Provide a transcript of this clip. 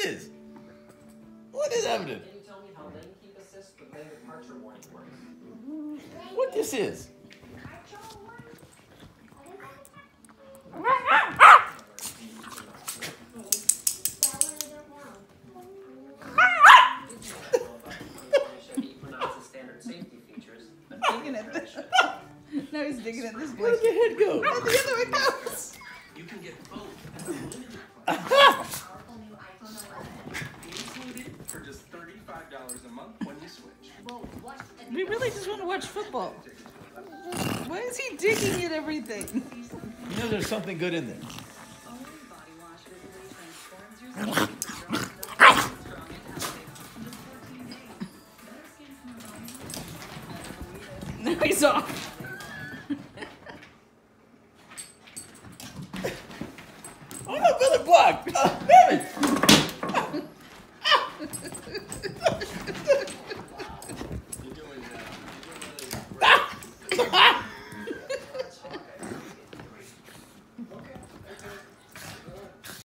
is? What is happening? Can you tell me how lane keep assist with lane departure warning works? What this is? No, he's digging at this Where place. did the head go? Where the other one goes? You can get both. Included for just $35 a month when you switch. We really just want to watch football. Why is he digging at everything? You know there's something good in there. Now he's off. Oh no, another block! Damn it! You're doing really well.